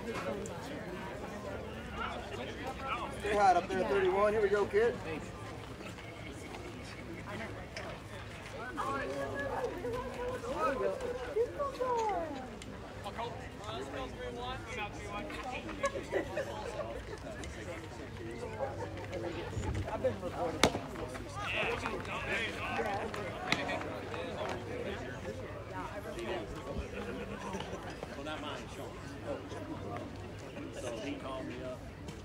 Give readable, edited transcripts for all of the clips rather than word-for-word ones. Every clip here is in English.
Stay hot up there, 31. Here we go, kid. I've been recording. Well, not mine, Sean. So he called me up.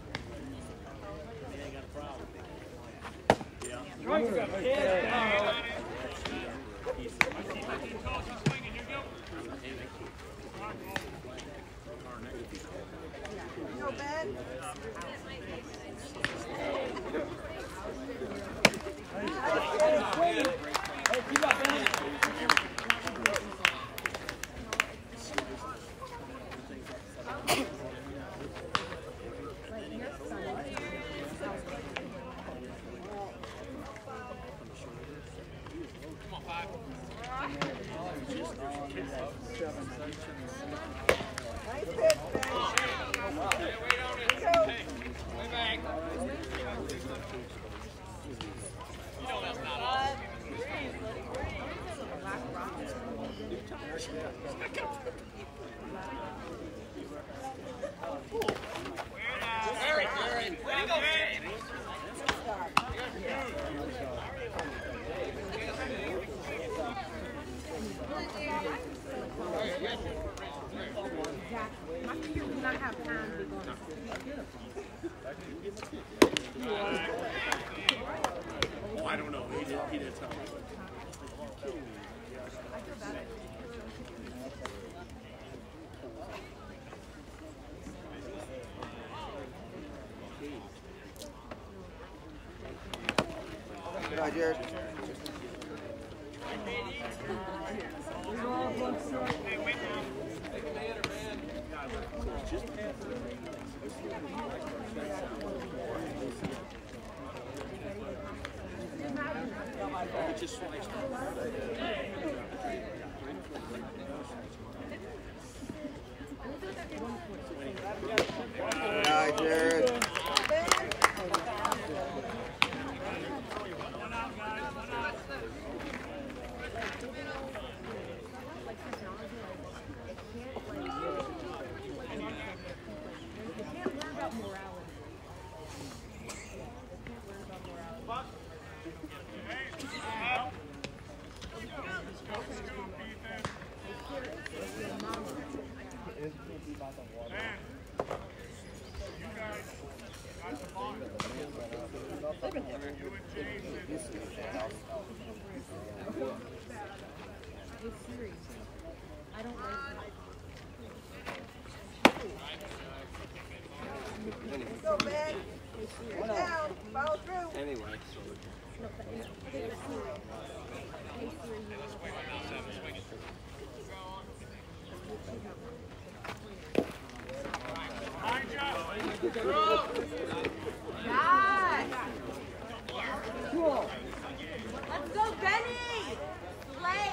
He ain't got a problem. Yeah. No bed. Nice pitch, Ben. Way back. You know that's not us. My computer does not have time to be going. Oh, I don't know. He did tell me. Good night, Jared. It just sliced Good night, Jared. I don't like Go, man. Get down. Follow through. Anyway, cool. Let's go, Benny! Play!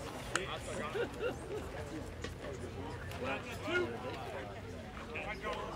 Let's go.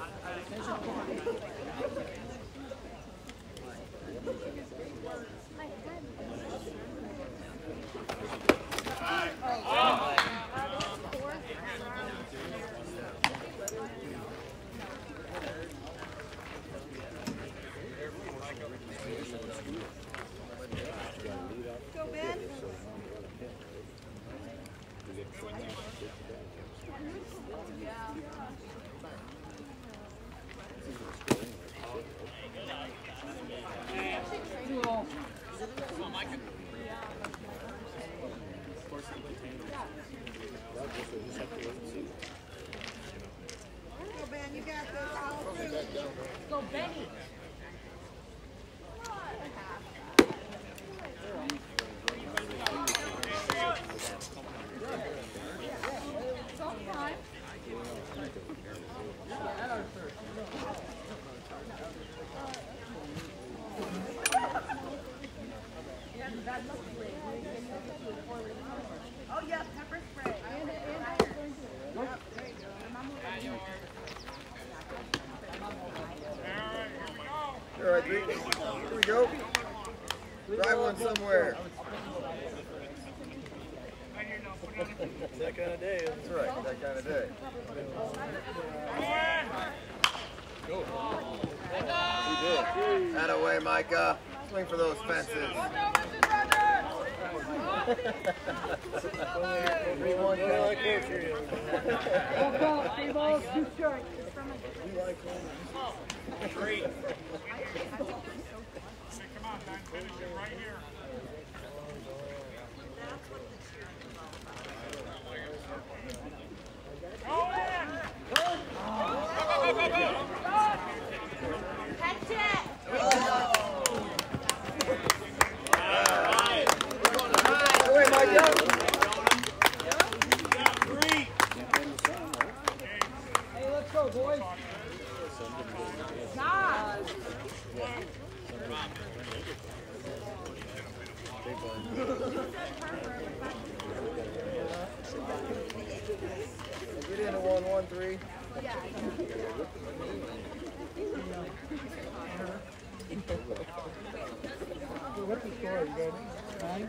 Go, Ben. Go, Ben. You got this. All through. Go, Benny. Oh, yeah, pepper spray. All right, here we go. Drive one somewhere. That kind of day. That's right, that kind of day. You did. That away, Micah. Swing for those fences. 3-1 count. 3 balls, 2 strikes. Great. Come on, man. Finish it right here. Go in! Go! Catch it. Away, Micah. Hey, let's go, boys. God. Get in a 1-1-3. What's the score? You got 9?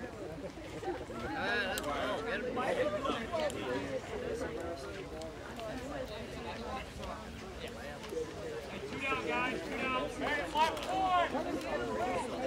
Two down, guys. Two down. Hey, left point!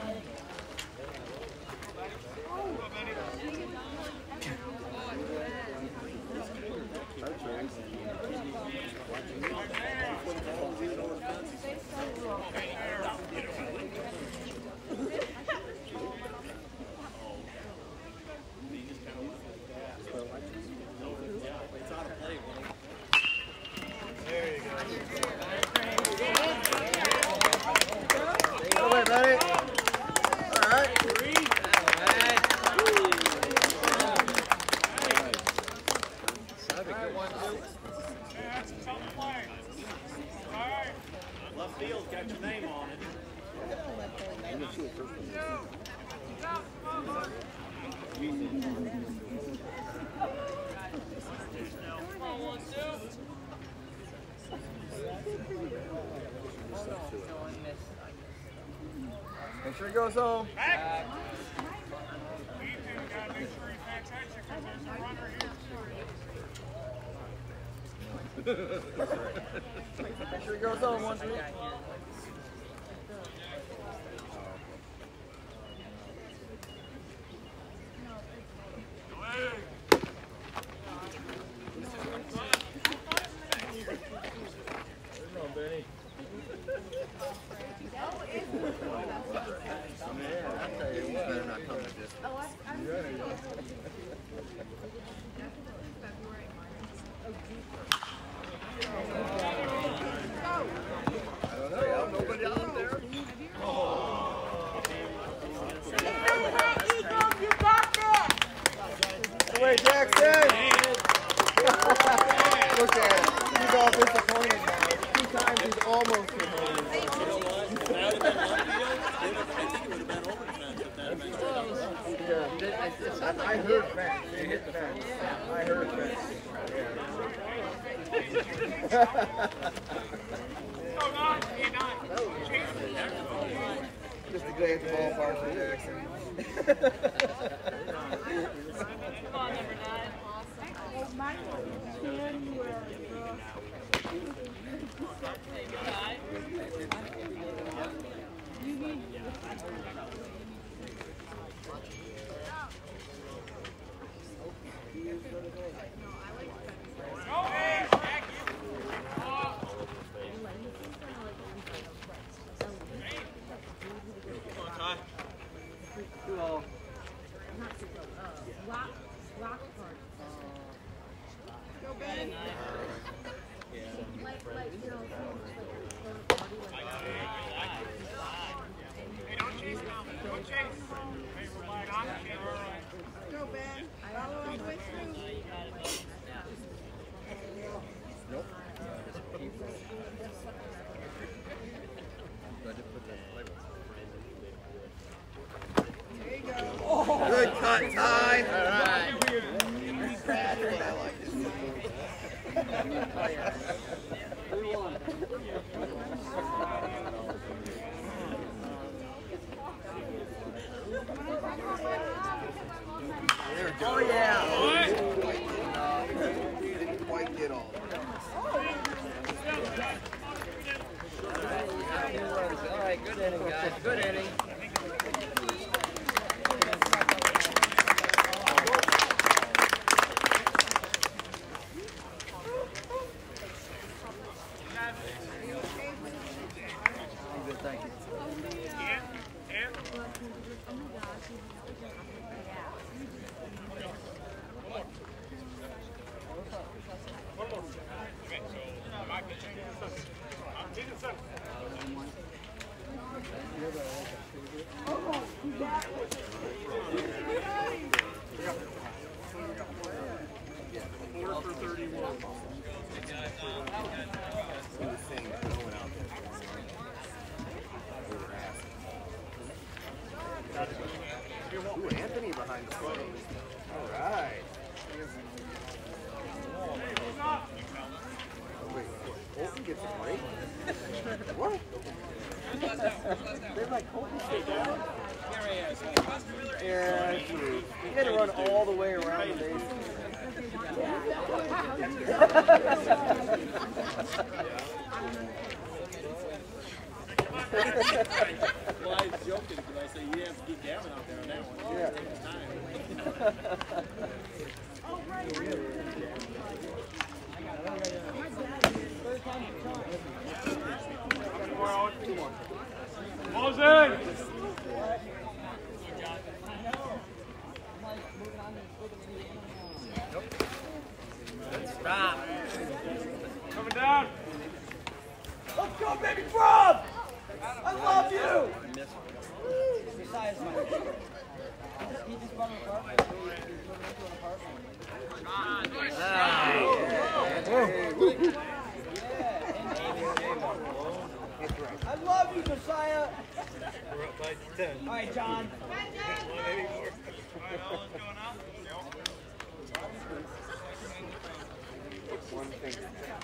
Away, buddy. All right. Good one, too. Hey, that's a tough play. All right. Left field's got your name on it. Make sure he goes home. Back. Ethan, gotta make sure he pays attention because there's a runner here. Make sure he goes home 1-3. Eagles, you got this. Away, Jackson! Look at him. He's all disappointed now. 2 times he's almost hit home. Yeah, I heard fence. They hit the fence. I heard fence. Yeah. day at the ballpark for Jackson. Come on, number 9. Oh, my January, bro. You need... Go, Ben. Hey, don't chase now. Don't chase. Hey, relax. Go, Ben. Follow all the way through. There you go. Good cut, Ty. All right. Oh yeah. Didn't quite get all. All right, good inning, guys. Good inning. Thank you. Ooh, Anthony behind the plate. All right. Wait, Colton gets a break? What? They're like, Colton, stay down? Yeah, true. You had to run all the way around the base. Well, I was joking because I said you have to keep Gavin out there on that one. Yeah. Ball's in. Stop. Coming down. Let's go, baby Rob! I love you! I love you, Josiah! We're up by 10. All right, John. One thing.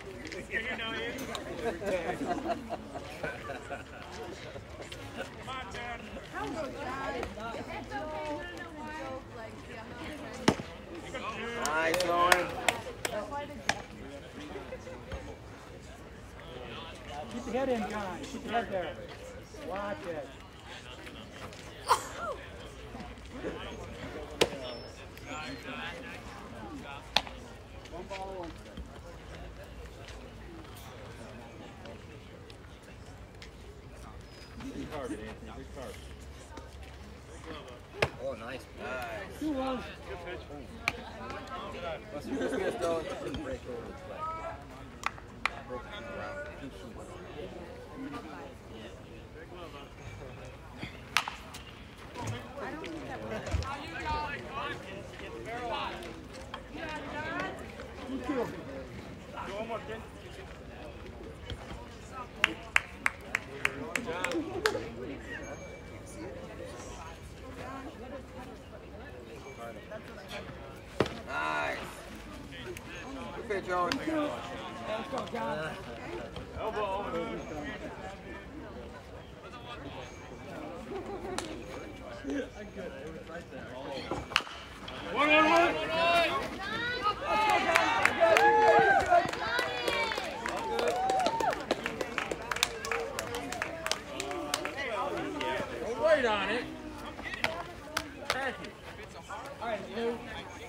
Nice, Owen. Keep the head in, John. Keep the head there. Watch it. One ball, one. Retard it, Anthony. Retard. Oh, nice. Nice. 2-1. Must have just missed those. Didn't break over the flag. Broke it around. Nice. Good pitch, Owen. Let's go, John. Elbow. Don't wait on it. All right, Lou.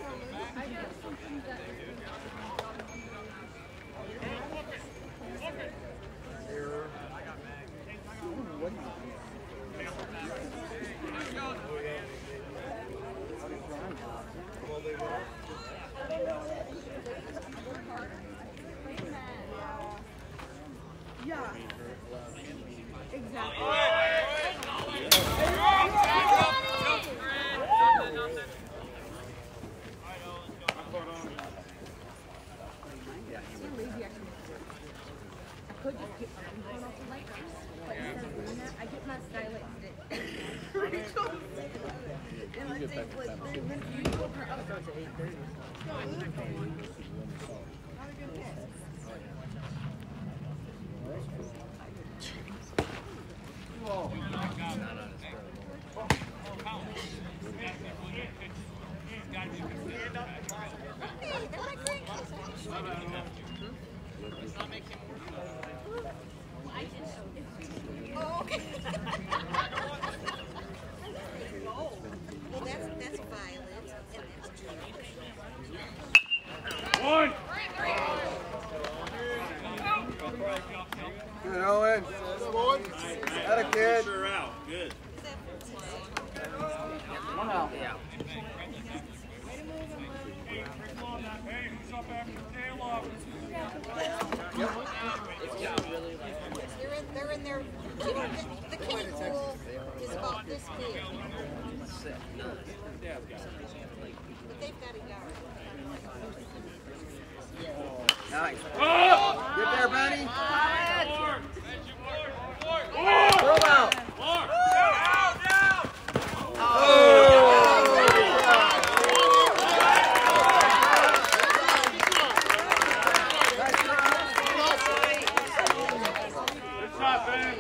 Yeah. Exactly. I could just get going off the light, but instead of doing that, I get my skylight stick. And I take like 3 minutes. You woke her up. Starts at 8:30. Not a good hit. Hey, they're my grandkids. Oh, okay. Well, that's Violet, and that's Julie. One. Good, Owen. That a kid. Sure out. Good. One out. Hey, who's up after the tail off? They're in their, you know, the kiddie pool is about this big. But they've got a yard. Nice. Oh! Get there, Benny. Oh! Throw out. Down! Oh! Good shot, Ben.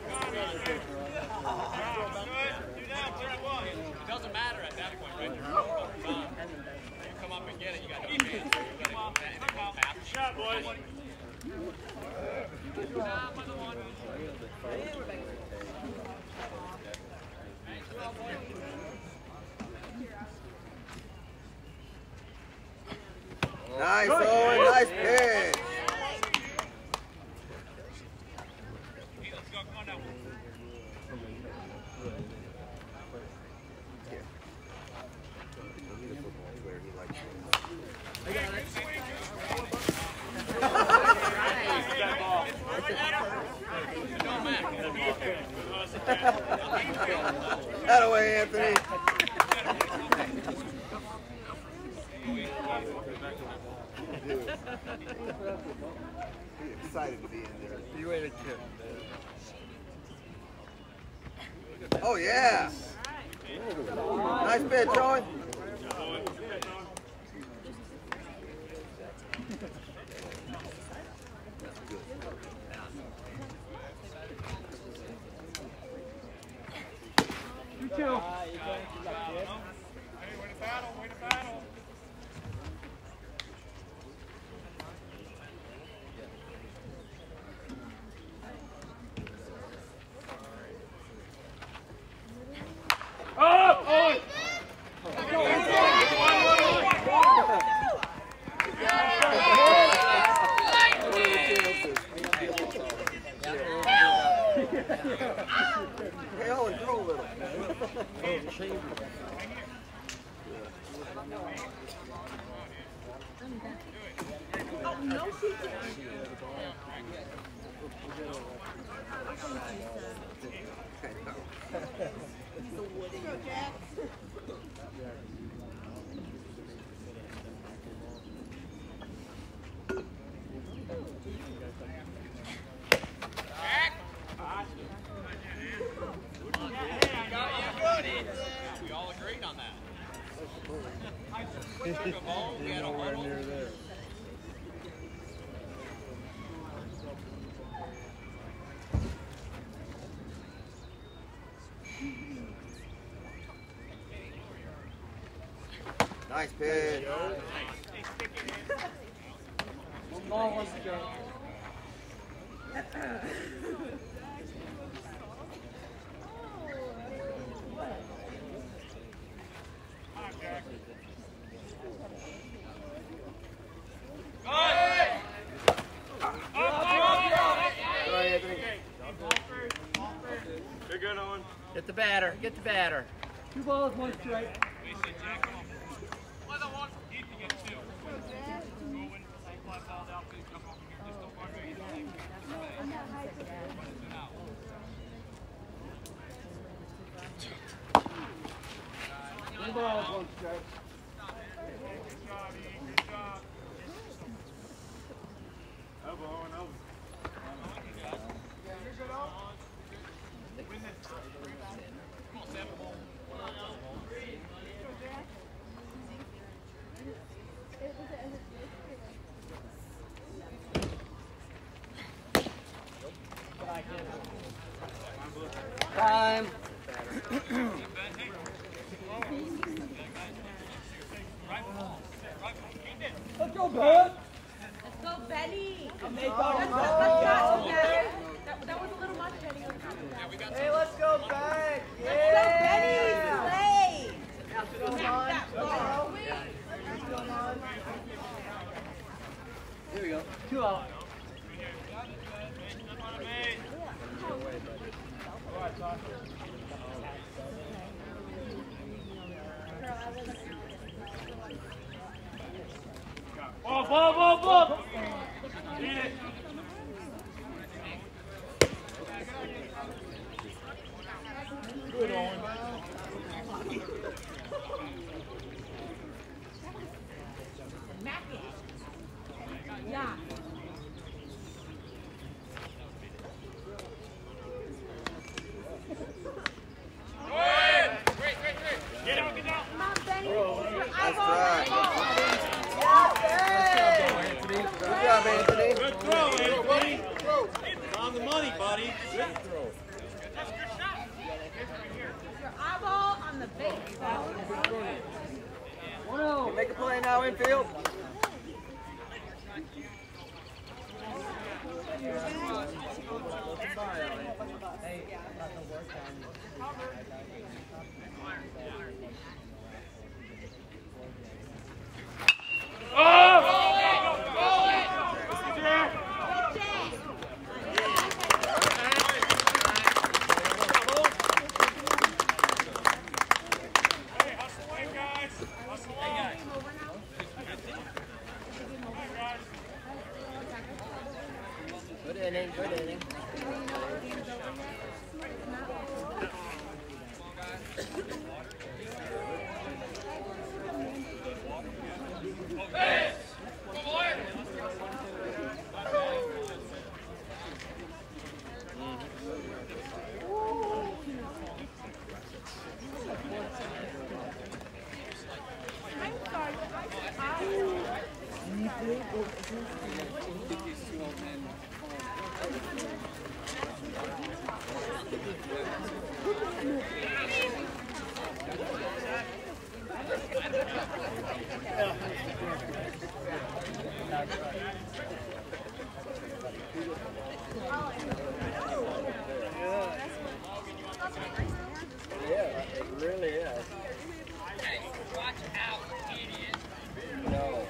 It doesn't matter at that point, right? You come up and get it, you got no chance. Good shot, boys. Nice, Owen. Nice pitch. Let's go, come on now. That away, Anthony. He's excited to be in there. You waited too. Oh yeah. Nice pitch, Owen. 2-2. Hey, way to battle, way to battle. Up! Owen! Hey, Owen, throw a little. Oh, no, she didn't. Go, Jack. We all agreed on that. We took a ball, we had a huddle. Nice pitch. One ball, one strike. You're good, Owen. Get the batter. Get the batter. 2 balls, 1 strike. Two balls, 1 strike. Time. Let's go, Bud. Let's go, Benny. Let's That was a little much, Benny. Hey, let's go back. Let's go, Benny. Play. That ball. Here we go. 2 out. Ball. Eat it. Good, Owen. Yeah. Get out. Come on, Benny. Nice try. Good job, Anthony. Good throw, Anthony. On the money, buddy. Good throw. Your eyeball on the baseball. 1-0. Make a play now, infield. Good inning. Good inning. Yeah, it really is. Watch out, idiot. No.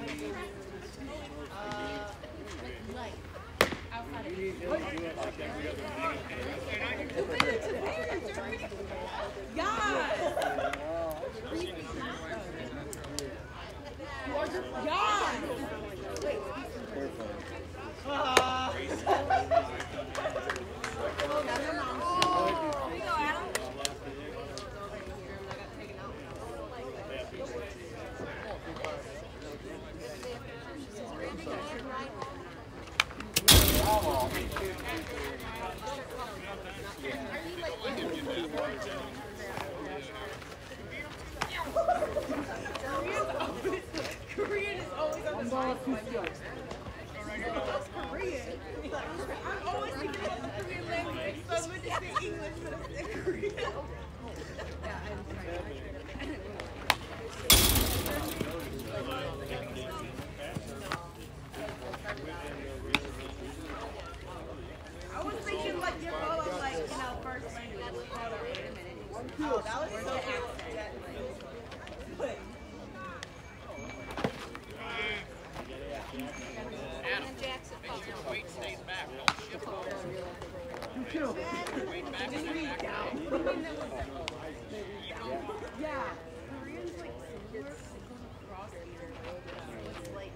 Like, outside of Korean is always on the side. Korean. I'm always thinking about the Korean language, so I'm going to say English, but I'm saying Korean. Yeah, I'm sorry. I was thinking like you're all on like, you know, first language. Hold on, wait a minute. Oh, that was so accent. Adam, make sure your weight stays back. Don't shift over. Weight back and then back down. yeah. Koreans like similar across here. It's like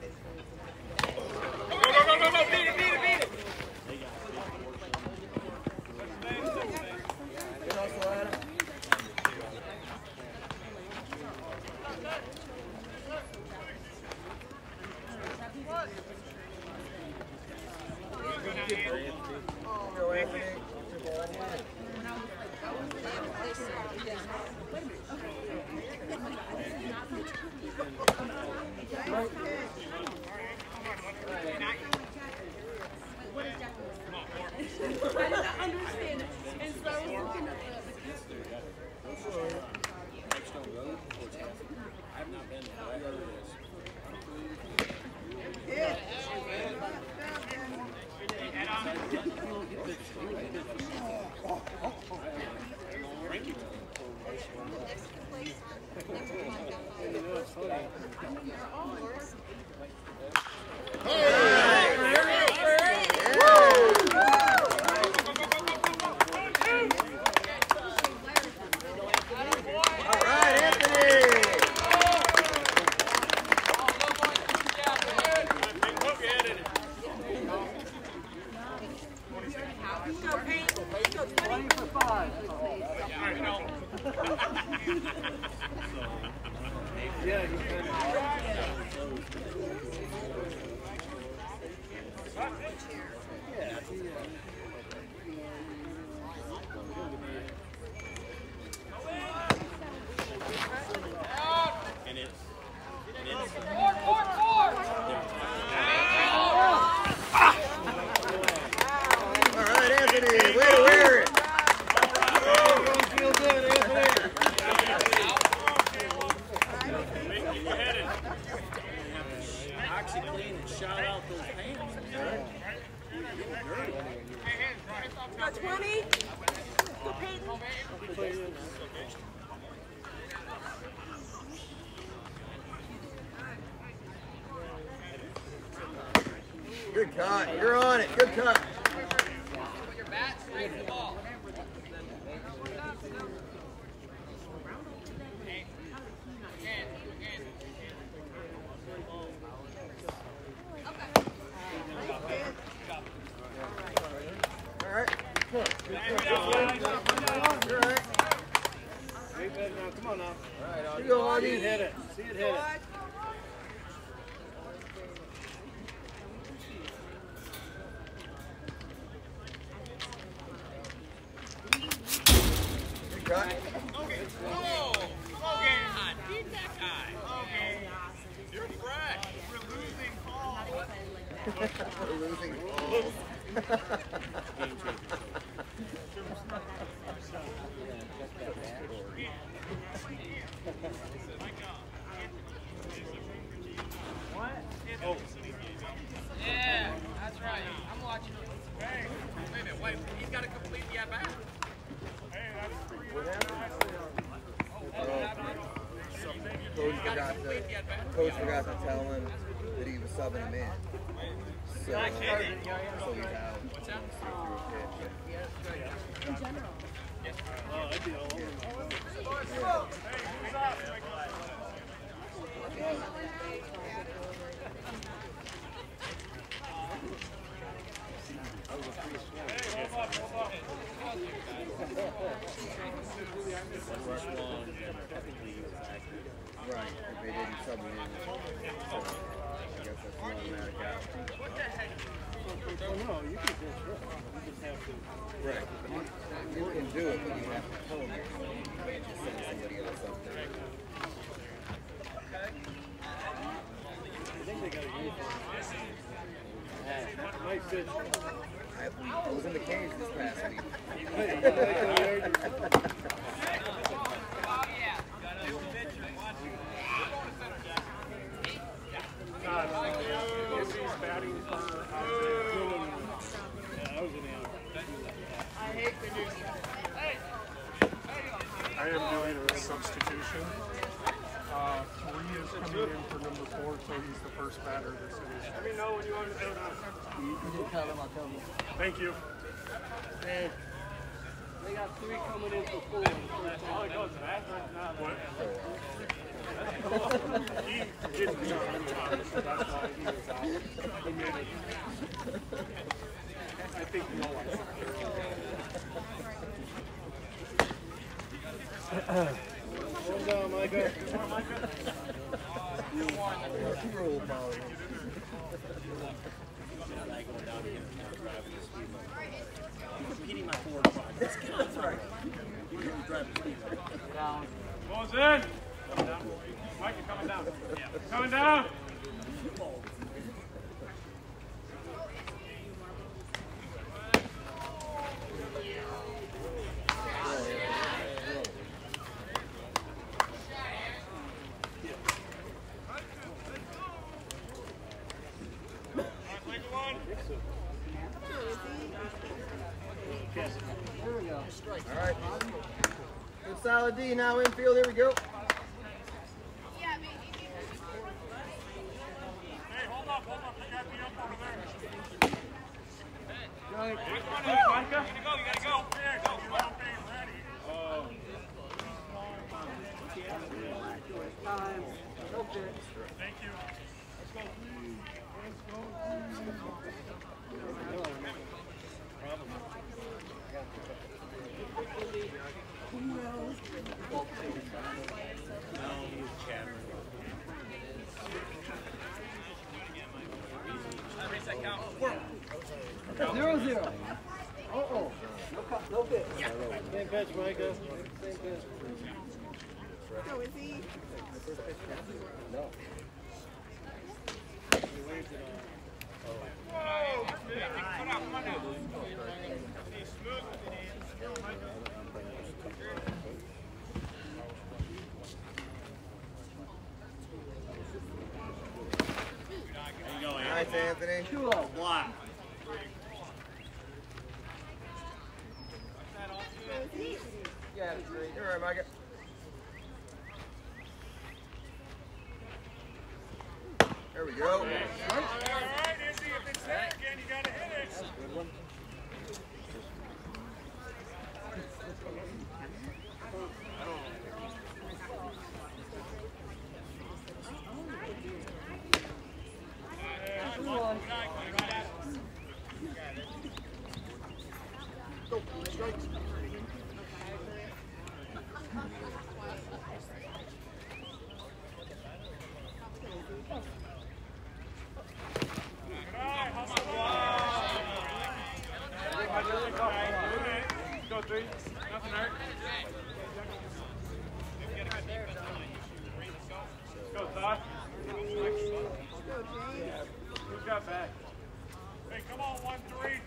Go, beat it. Good hustle, Adam. Go, Anthony. I did not understand it. And so I was looking at I've not been there. Good cut. You're on it. Good cut. Put your bat straight to the ball. All right. You're all right. Come on now. All right, you go, Audie. Hit it. See it hit it. Good cut. Okay. Beat that guy. Okay. You're fresh. We're losing ball. We're losing balls. Yeah, that's right. I'm watching. Wait a minute. Wait, he's got to complete the at-bat. Coach forgot to coach forgot to tell him that he was subbing him in. So he's out. In general. Oh, I'd be all over Right, if they didn't sub him in, so I guess that's an automatic out. Oh, no, you can just run. You just have to. Right. You can do it, but you have to tell them. You can't just send somebody else up there. I think they got a uniform. Nice pitch. I was in the cage this past week. I am doing a substitution. 3 is coming in for number 4, so he's the first batter this inning. Let me know when you want to go down. You just tell them, I'll tell them. Thank you. They got 3 coming in for 4. Oh, it goes back? What? He didn't jump in time, so that's why he was out. He made it. I think no one. Hold down, Micah. Roll ball. Competing my forward side. Let's get on sorry. You're driving speed. Down. Ball's in. Micah coming down. Coming down. All right. Good solid D now infield. Here we go. Hey, hold up. I got beat up over there. Micah? You gotta go. There, go. You want to be ready. Time. Okay. Thank you. Let's go. Reset count. 0-0. Uh-oh. No pitch. Same pitch, Micah. Same pitch. So is he? No. He waved it on. Nice, Anthony. 2-0. Block. Yeah, that's great. You're all right, Micah. There we go. All right, Izzy, if it's hit again, you gotta hit it. Good one. Go 3. Nothing hurt. Go, Todd. Who's got back? Hey, come on, 1-3.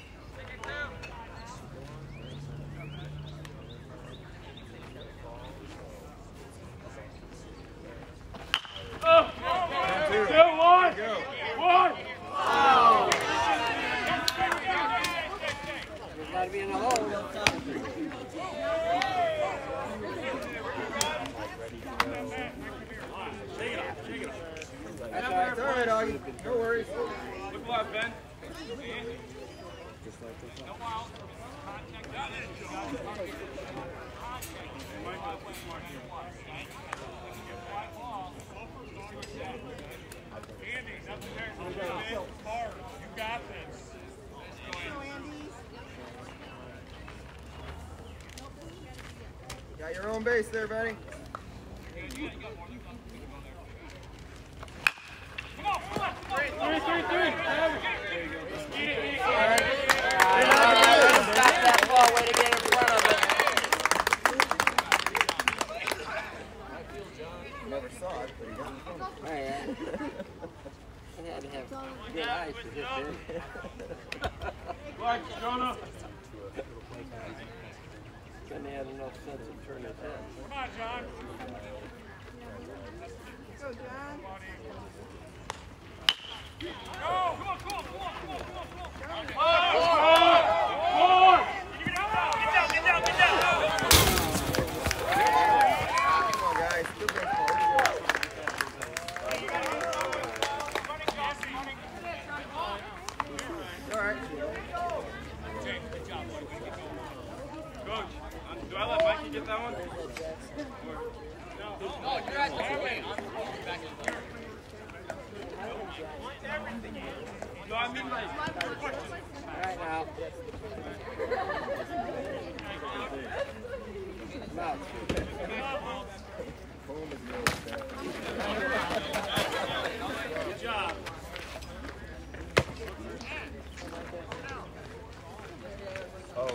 Oh! 2-1! 1! Wow. There's got to be in the hole. Take it ahead, Augie. No worries. Look left, Ben. Andy, nothing there. It's hard. You got this. Got your own base there, buddy. Stop that ball, way to get in front of it. Never saw it, but he got in front of it. Oh, yeah. He had to have good eyes to hit this. Like, Jonah. Couldn't have had enough sense of turning his head. Come on, John. Go, John. Go! Come on, come on, come on, come on, come on, come on. Get down, get down, get down. Come on, guys. Good base ball. All right. Good job, buddy. Coach, do I let Mikey get that one? Oh, you guys are away. No, I mean like. All right now. Now. Good job. Oh.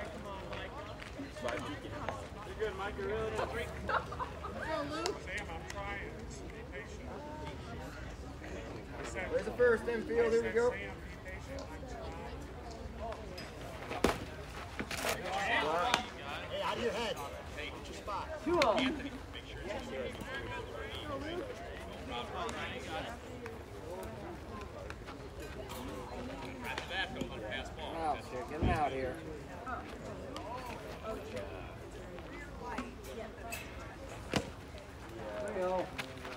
You're good, Mike. You're really good. Sam, I'm trying. Be patient. Where's the first infield? Here we go. Sam, be patient. Hey, out of your head. Hey, what's your spot? 2-0. Out, sir. Get him out here. There you go.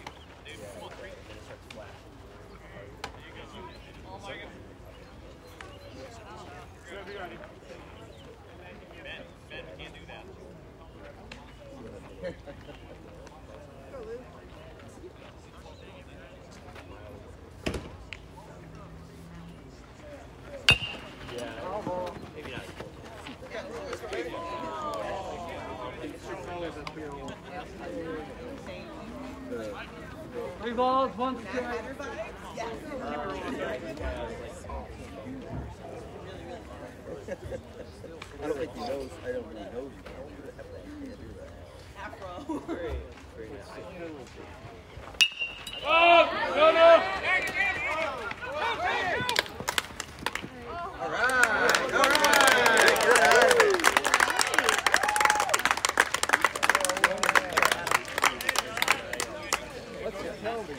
Ben, can't do that. Maybe not. 3 balls, 1 strike. I don't think he knows. I don't really know you can't do that. You can't do that. Afro. Oh, no, no. All right. All right. Good out of it. What's your penalty?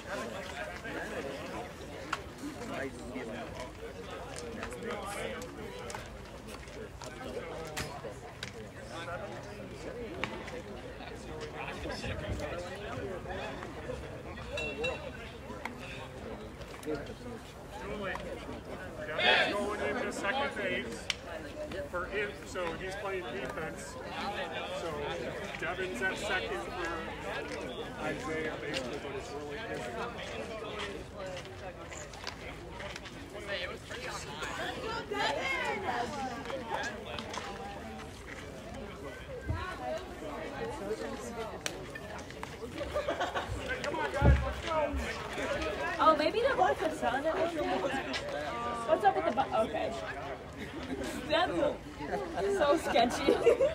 Julie, Devin's going into second base. So he's playing defense. So Devin's at second for Isaiah, basically, but it's really busy. Hey, it was pretty on Come on, guys, let's go. Oh, maybe the one for sun at one time. What's up with the okay. That's so sketchy.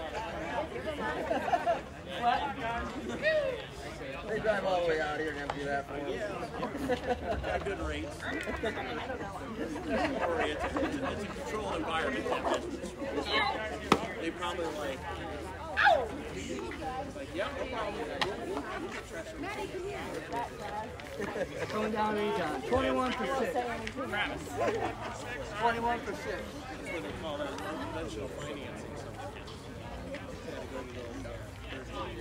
What? They drive all the way out here and empty that for us. Got good rates. It's a controlled environment. They probably like, yeah, no problem. Going down anytime. 21 for 6. 21 for 6. That's what they call that unconventional financing.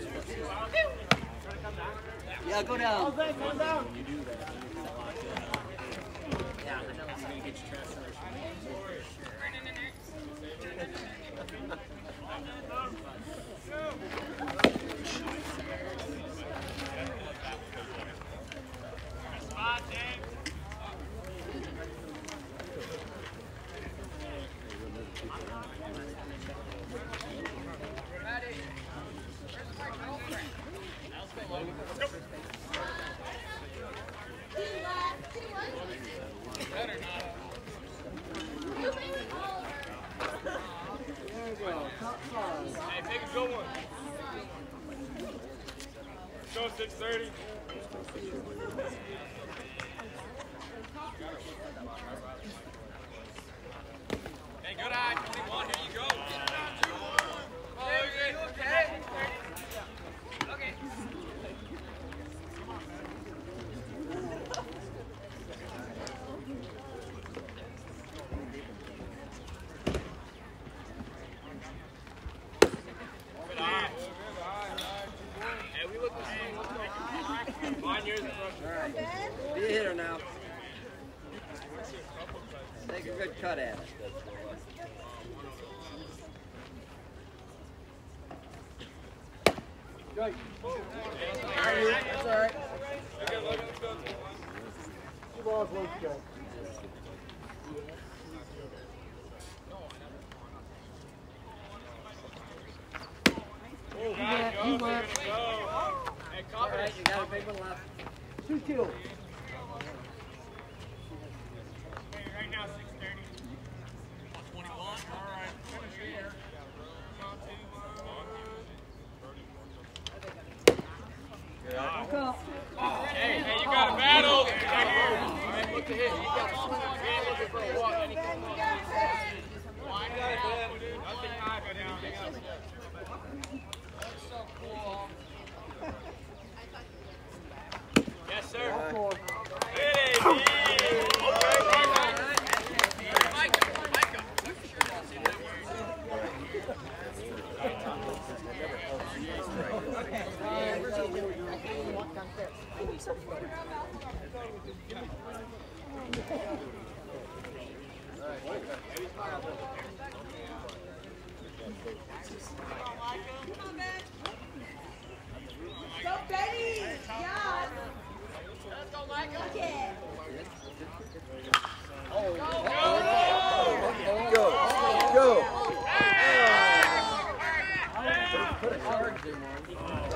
Yeah, go down. When you do that, you get locked in. leakage transformation. Hey, pick a good one. Show 6:30. Hey, good eye. 21. Here you go. Oh, you're good. Okay. Okay. Good eye. Hey, we look the same. Mine, yours, and Russian. Be a hitter now. Take a good cut at it. Right. That's all right. Two balls, one strike. He went. Hey, All right, you got a big one left. 2-2. Right now, 6:30. 21. All right. Finish it here. Hey, you got a battle. Back here. All right, look to hit. You got a swing. We ain't looking for a walk. Anything. Nothing high, but anything else. That's so cool. Yes, sir. Hit it, Go, Betty! Yeah! Let's go, Micah. Okay. Go. Put a charge in one.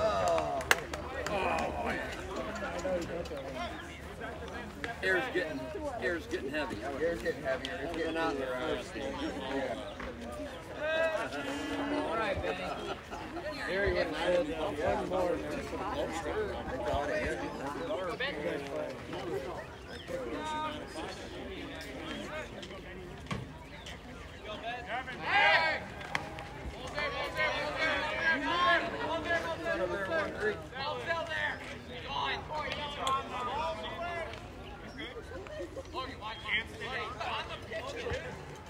Air's getting heavy. Air's getting heavier. It's getting out there. All right, Benny. There you go. One more. They got it. Hey! Hold there, hold there, hold there. Hold there, hold there, hold there. Hold still there. He's on. Logan, watch on the pitch.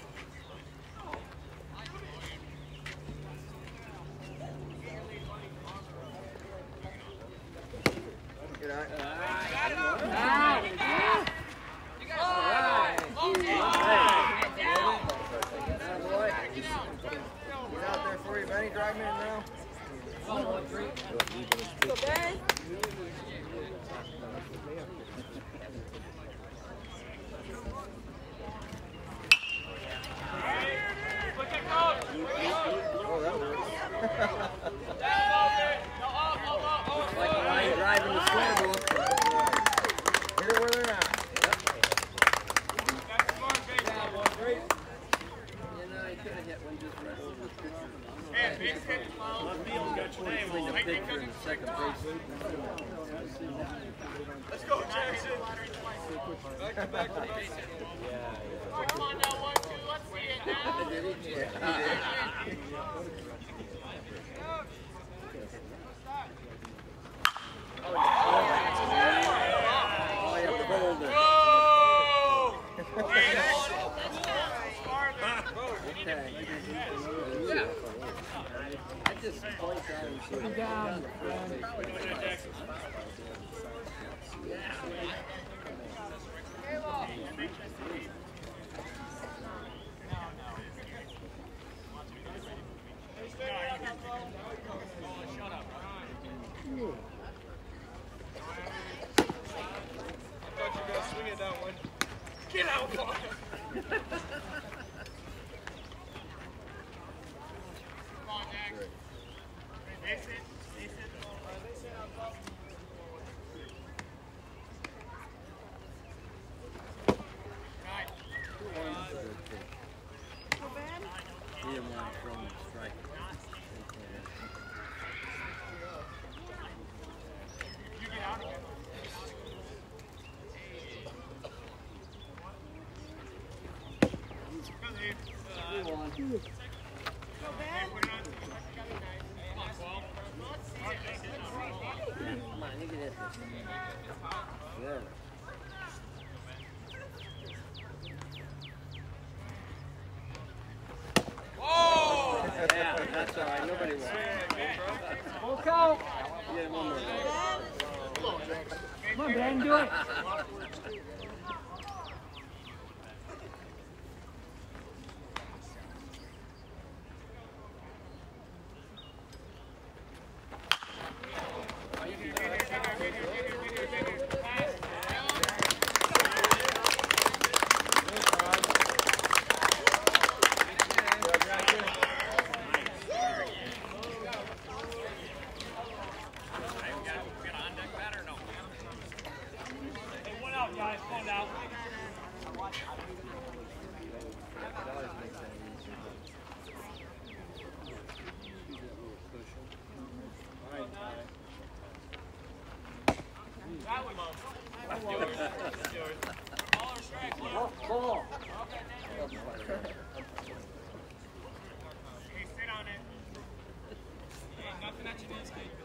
Good eye. You guys all right. Get out there for you, Benny. Drive me in now. Go, Ben. Oh, that works. Like a line driving the scorebook. Hit it where they're not. You know, he could have hit one just right over the picture. Hey, big hit, Flo. Swing the picture in the second base. Let's go, Jackson. Back to the base. Come on now, 1, 2, let's see it now. Did he? Yeah, he did. Oh, you have to hold it. Whoa! Okay. Yeah. I just point out and shoot him down. Get out, ball. Come on, Jack. Base it. Base it. Base it on top. Right. So bad? He didn't want to throw him a strike. You get out of it. So bad? Put it on. Come on, 12. Come on, you can hit this. There. Whoa! Yeah, that's all right. Nobody won. Full count. Yeah, one more. Come on, Ben, do it. Ball. Hey, sit on it. Ain't nothing that you need to keep.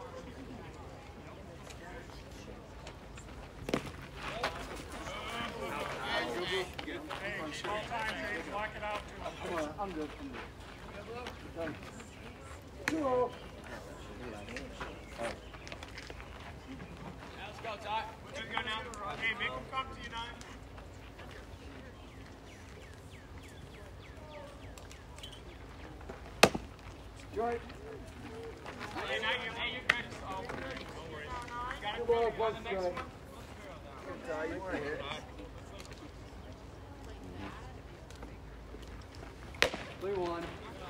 Hey, all time, hey, lock it out. I'm good. Done. 2-0. Let's go, Ty. Good go now. Hey, make them come to you now. Joy. Hey, now you're good. Oh, don't worry. You got it. Ball, On the one next strike. one. Ty, you want to hit? 3-1.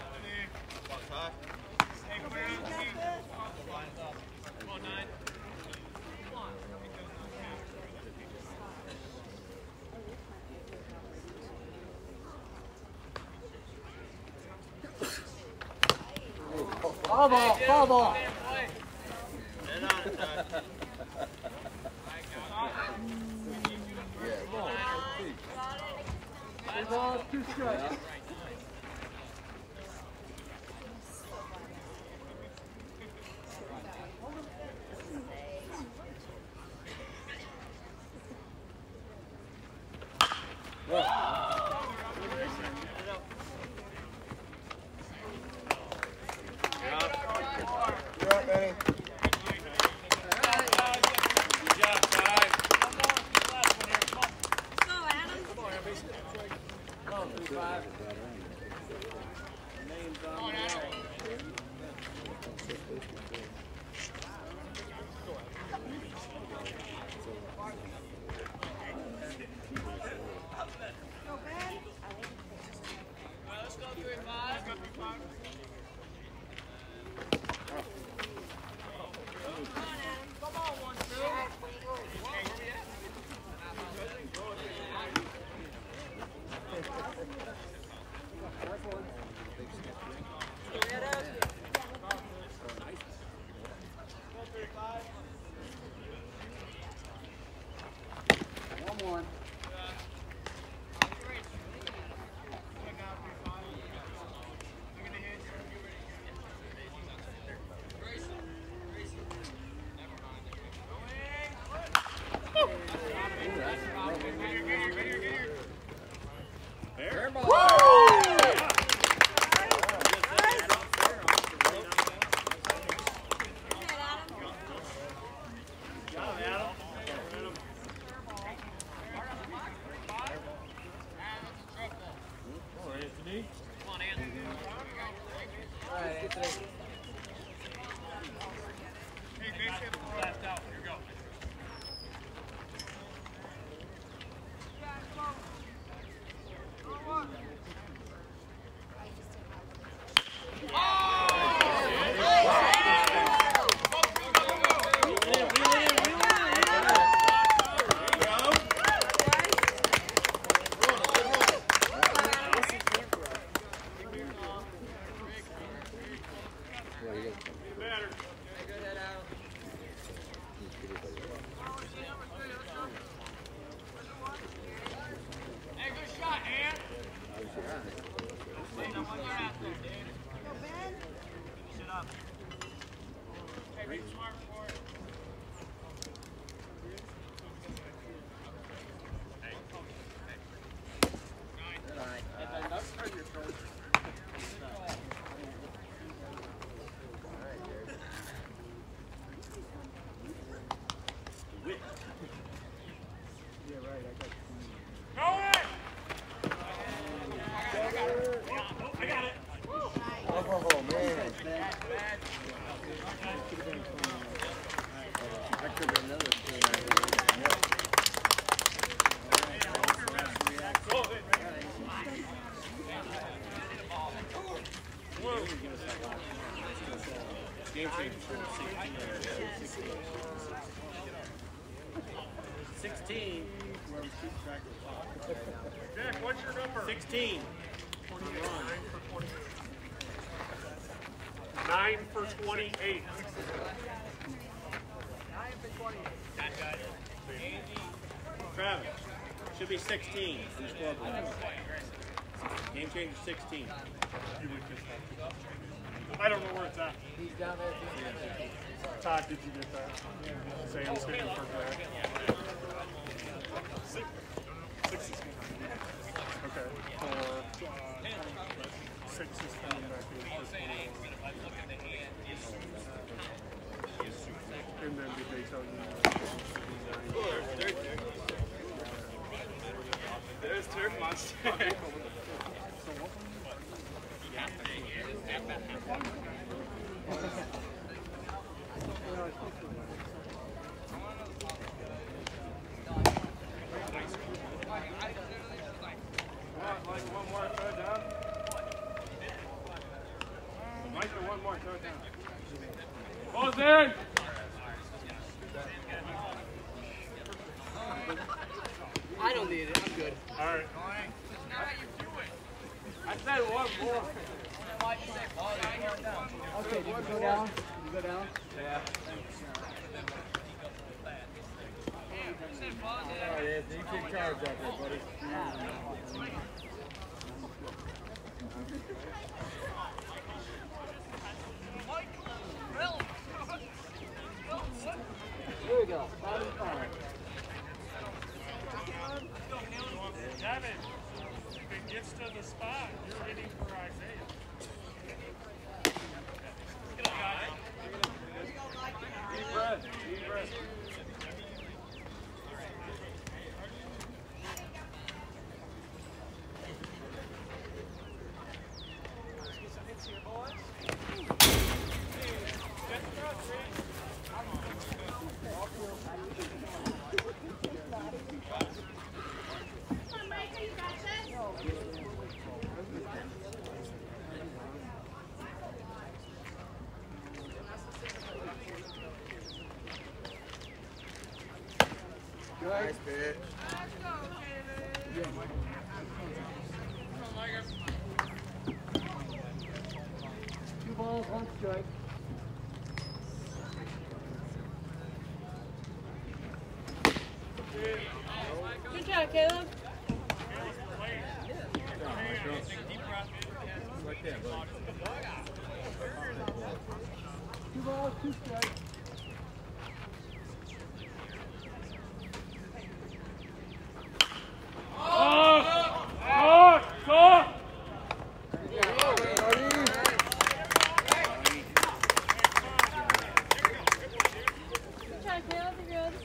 Hey, put it on the team. Come on, 9. Foul ball, foul ball. Three balls, 2 strikes. You're up, Benny. Good job, Ty. So, Adam? Come on, Adam. So bad? Let's go 3-5. Come on, 1-2. Hey, where we at? One. Fair ball. Good, Adam. Good job, Adam. 16. Whoever's keeping track of the clock. Jack, what's your number? 16. 9 for 28. Travis, should be 16 on the scoreboard. Game changer 16. I don't know where it's at. He's down there. Todd, did you get that? Sam's hitting for Jack. 6 is okay. 6 is coming back in for 21. And then did they tell you? There's Turk Monster. One more third down. Michael, one more third down. Ball's in! I don't need it. I'm good. All right. I said one more. Okay, did you go down? Did you go down? Yeah. All right, Anthony, you take charge out there, buddy. Here we go. 5 and 5. Devin, if it gets to the spot, you're hitting for Isaiah. Deep breath, deep breath. Nice pitch. 2 balls, 1 strike. Good job, Caleb. Right there, buddy. 2 balls, 2 strikes. Good job, Caleb. You're good.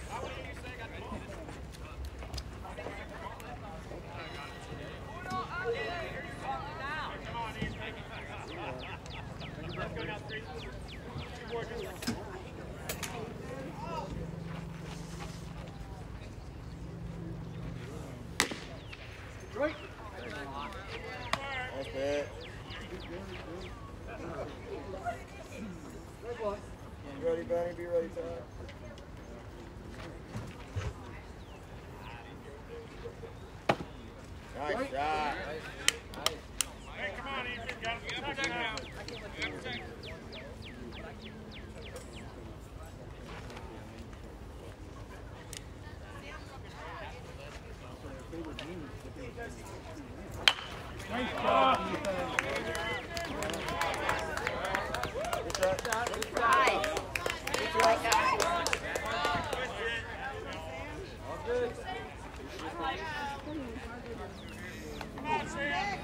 Nice pitch. Be ready, Benny. Be ready, Todd. Nice shot. Hey, come on, Ethan. Got to protect now. Nice job, Ethan. Good shot. All good. Come on, Sam.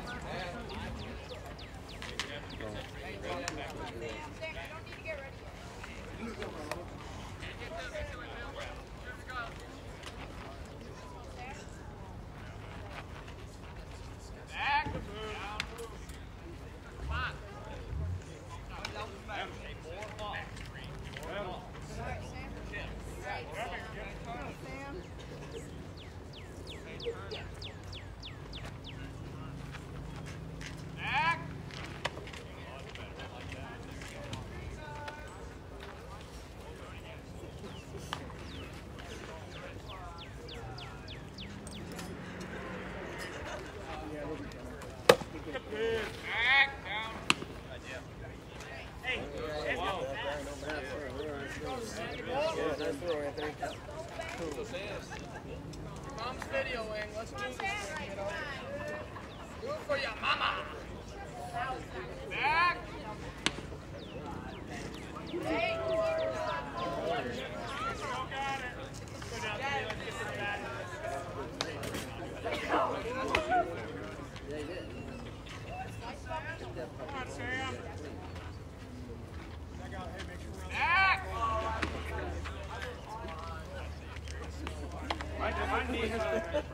video, Wing. Let's do this thing, you know. Do it for your mama. Back. Hey. Come on, Sam. Back. My knee has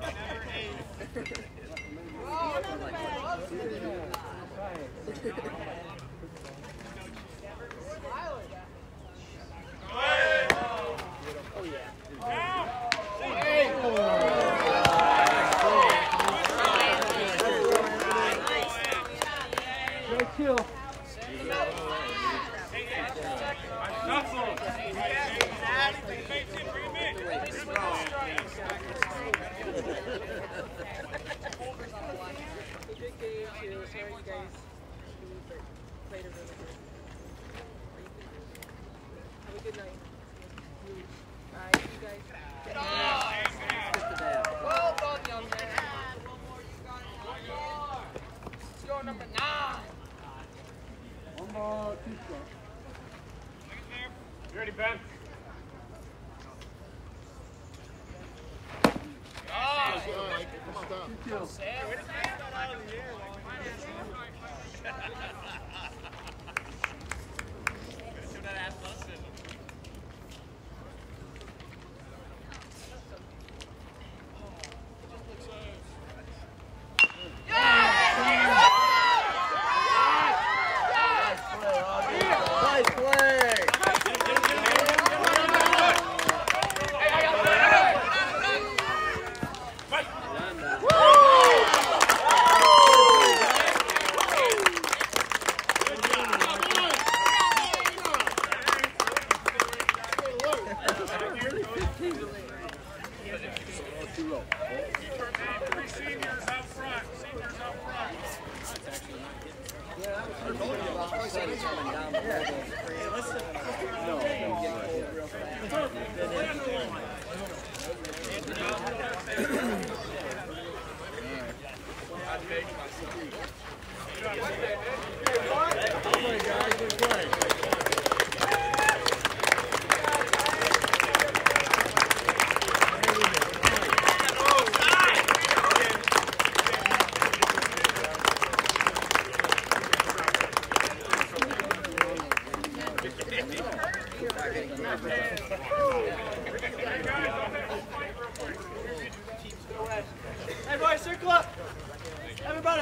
Hey boys, circle up. Everybody.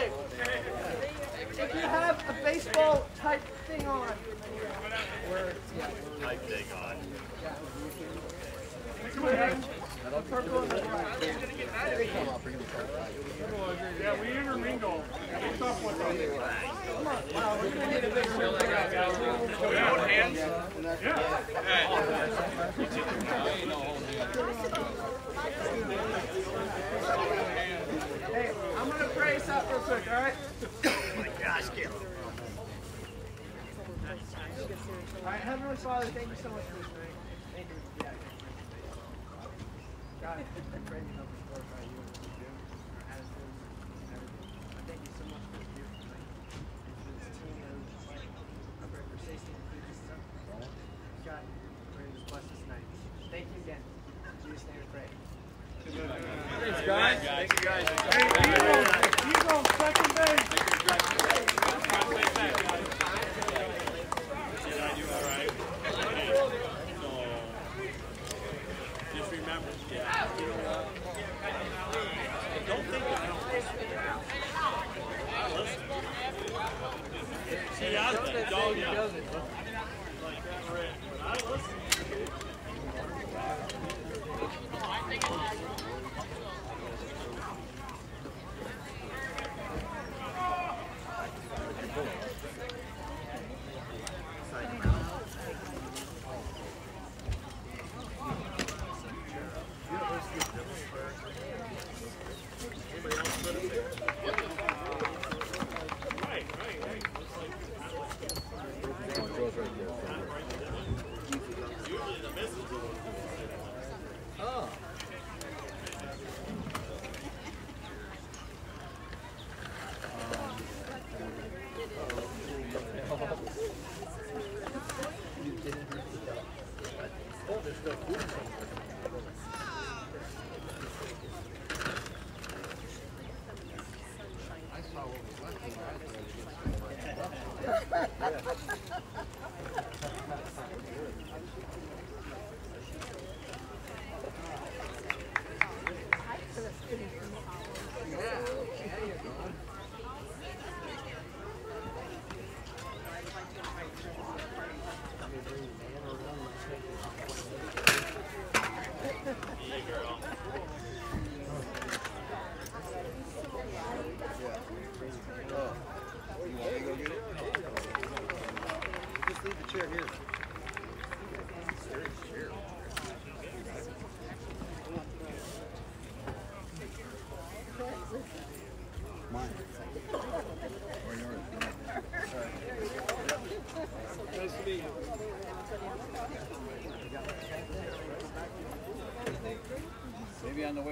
If you have a baseball type thing on. Type thing on. The purple and the black. Yeah, we intermingle. It's tough with them. Come on. Wow, we're going to need a big circle. Hands? Hey, I'm going to pray us out real quick, all right? Oh my gosh, get him. All right, Heavenly Father, thank you so much for this night. Thank you. Yeah. God, I pray you help us glorify you and what we do, our attitudes, and everything. I thank you so much for this beautiful night. And for this team that was just like, I pray for safety and food and stuff. God, I pray you just bless this night. Thank you again. In Jesus' name we pray. Thanks, guys. Thank you, guys. Hey, Eagle, second base. Just remember, don't think that I don't listen. I listen. See, I was that dog, yeah. Like that, right. But I listen.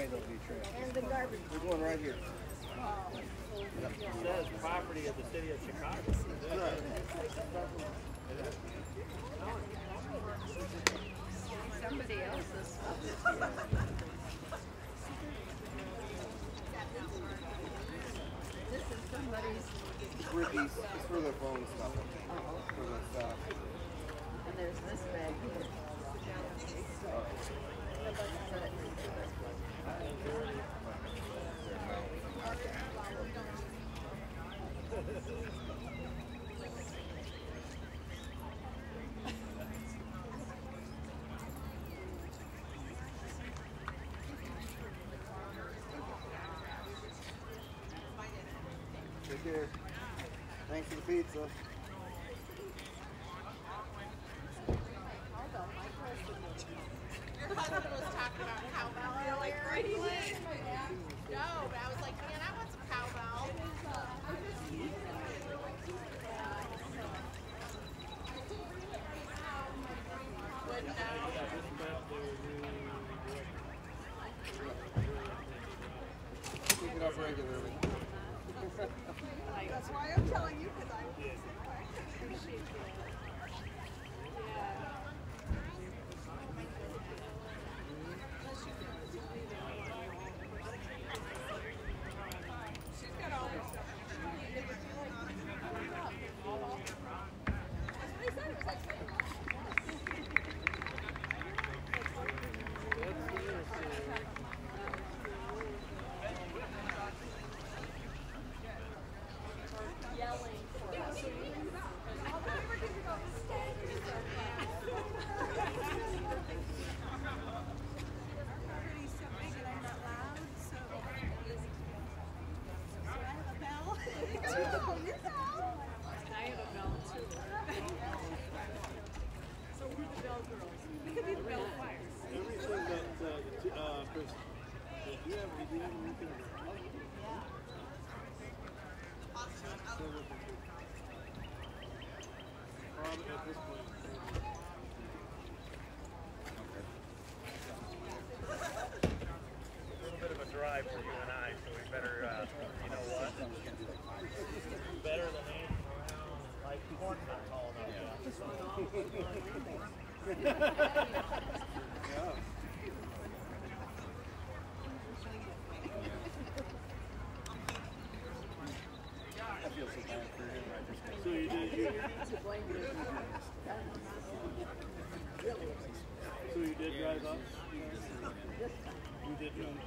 way there'll be trash. And the garbage. There's one right here. It says property of the city of Chicago. Somebody else's. This is somebody's. It's for these. It's for the phone stuff. For the stuff. And there's this bag here. Take care. Thanks for the pizza. Your husband was talking about cowbell earlier. Right? No, but I was like, man, I want some cowbell. Wouldn't know. Pick it up regularly. That's why I'm telling you, because I appreciate it. She's got all this stuff. Drive for you and I, so we better, you know what? Better than hanging around like corn not calling up. I feel so bad for him. So you did, so you did drive up? You did drive up.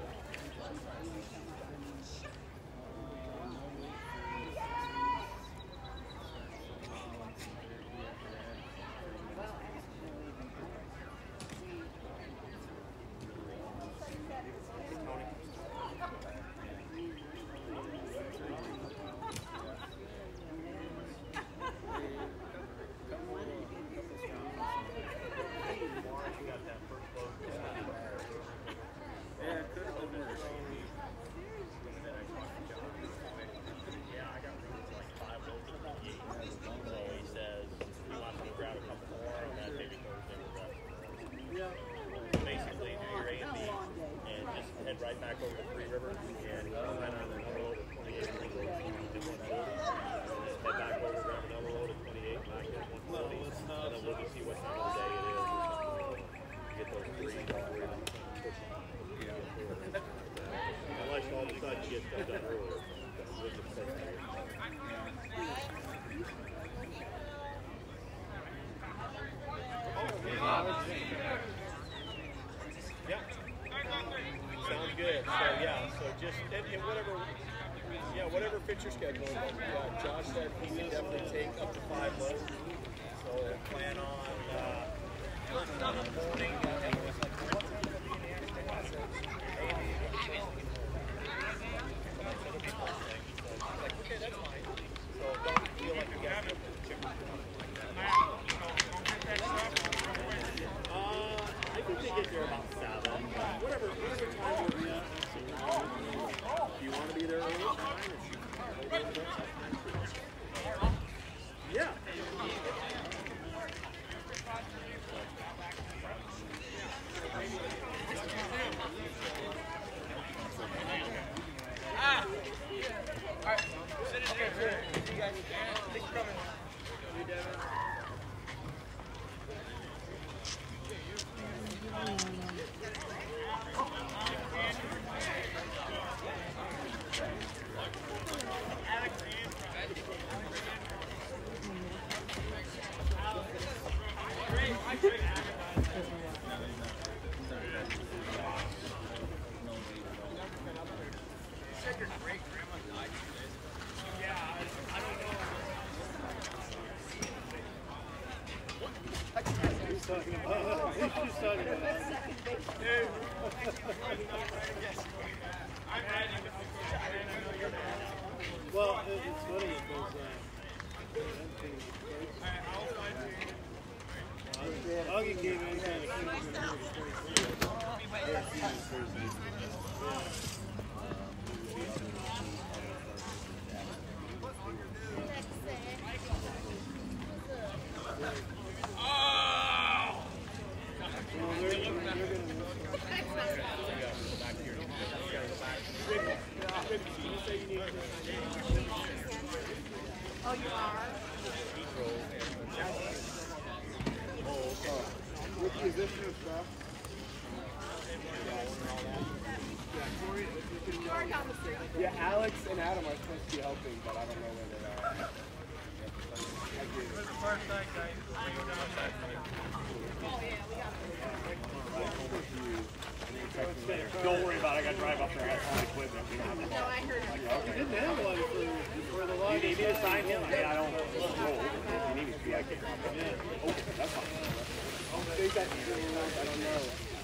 Basically do your A and B and just head right back over to Three River and right on another load of 28 and just head back over, grab another load of 28 back at 140 and then we'll just see what time of the day it is. Get those three. Unless all of a sudden you get stuff done earlier. We'll just take that. Yeah. Sounds good. So yeah, so just and whatever fits your schedule. Josh said he can definitely take up to 5 loads. So plan on first one in the morning. Okay, that's fine. So don't feel like you got to I think they get there about 7. Whatever time you're in. If you want to be there early, fine. Yeah. talking about? Well, it's funny because Augie gave any kind of Oh, you are? What position is that? Yeah, Alex and Adam are supposed to be helping, but I don't know where they are. Don't worry about it. I got to drive up there. I got all the equipment. We don't have to. No, I heard you. You didn't have one for the log. You need me to sign him? Hey, I don't know. If you need me to be, I can. Yeah. Okay, that's fine. I think that's true. I don't know.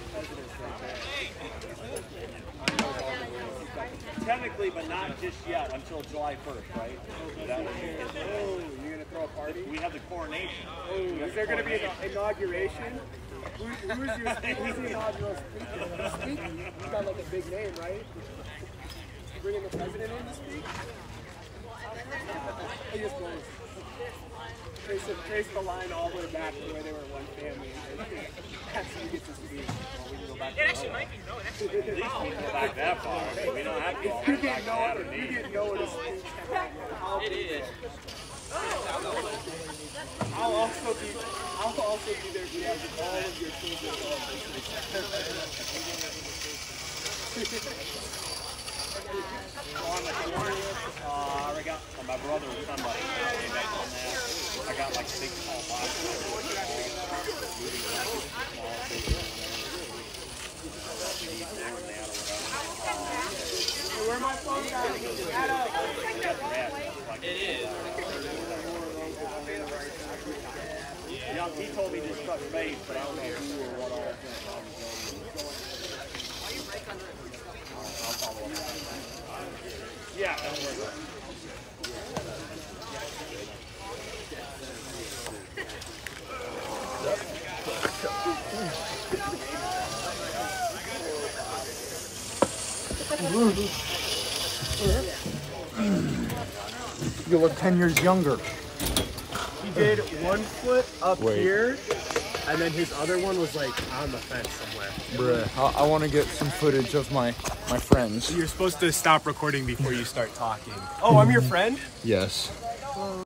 Technically, but not just yet until July 1st, right? That was Oh, you're going to throw a party? we have the coronation. Oh, is there going to be an inauguration? Who's the inaugural speaker? He's got like a big name, right? Bringing the president in to speak? I just close. Trace the line all the way back to where they were one family. That's who gets to speak. Well, we can go back It actually might be. No, it actually might be. At least we can go back that far. We don't have to go all the way back to Adam You didn't know what a speech It is. I'll also be there to have all of your children. on the 40th, I got my brother or somebody. I got like a big small box. Where my phone at? It is. Yeah, he told me just touch base, but I don't know who or what all. I'll follow up. Yeah, don't worry about it. You look 10 years younger. He did one foot up here, and then his other one was like on the fence somewhere. Bruh, I want to get some footage of my friends. You're supposed to stop recording before you start talking. Oh, I'm your friend? Yes.